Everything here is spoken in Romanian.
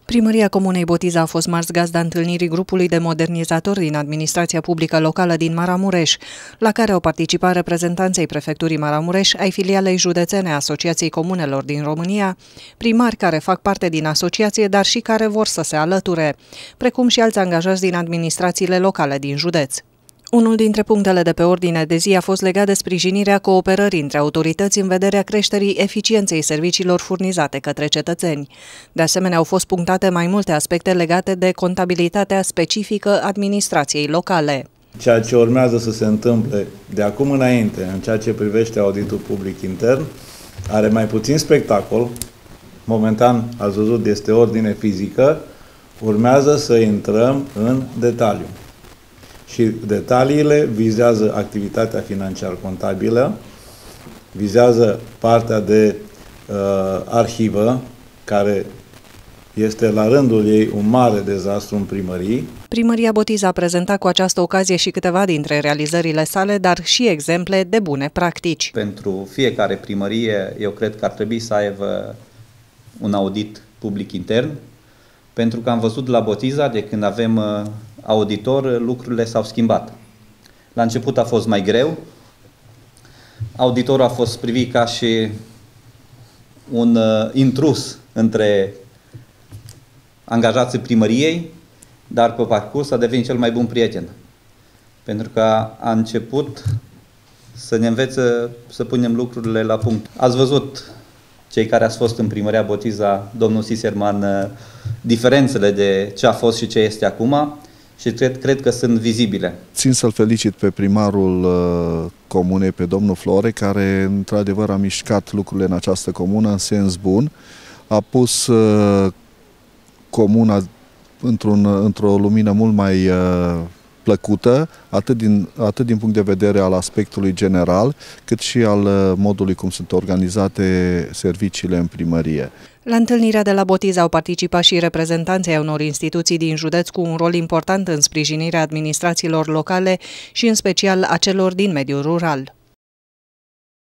Primăria Comunei Botiza a fost marți gazda întâlnirii grupului de modernizatori din administrația publică locală din Maramureș, la care au participat reprezentanții prefecturii Maramureș, ai filialei județene a Asociației Comunelor din România, primari care fac parte din asociație, dar și care vor să se alăture, precum și alți angajați din administrațiile locale din județ. Unul dintre punctele de pe ordine de zi a fost legat de sprijinirea cooperării între autorități în vederea creșterii eficienței serviciilor furnizate către cetățeni. De asemenea, au fost punctate mai multe aspecte legate de contabilitatea specifică administrației locale. Ceea ce urmează să se întâmple de acum înainte, în ceea ce privește auditul public intern, are mai puțin spectacol. Momentan, ați văzut, este ordine fizică, urmează să intrăm în detaliu. Și detaliile vizează activitatea financiar-contabilă, vizează partea de arhivă, care este la rândul ei un mare dezastru în primării. Primăria Botiza a prezentat cu această ocazie și câteva dintre realizările sale, dar și exemple de bune practici. Pentru fiecare primărie, eu cred că ar trebui să aibă un audit public intern, pentru că am văzut la Botiza, de când avem auditor, lucrurile s-au schimbat. La început a fost mai greu, auditorul a fost privit ca și un intrus între angajații primăriei, dar pe parcurs a devenit cel mai bun prieten. Pentru că a început să ne învețe să punem lucrurile la punct. Ați văzut, cei care ați fost în primăria Botiza, domnul Siserman, diferențele de ce a fost și ce este acum și cred că sunt vizibile. Țin să-l felicit pe primarul comunei, pe domnul Flore, care într-adevăr a mișcat lucrurile în această comună în sens bun, a pus comuna într-o lumină mult mai plăcută, atât din punct de vedere al aspectului general, cât și al modului cum sunt organizate serviciile în primărie. La întâlnirea de la Botiza au participat și reprezentanții ai unor instituții din județ cu un rol important în sprijinirea administrațiilor locale și în special a celor din mediul rural.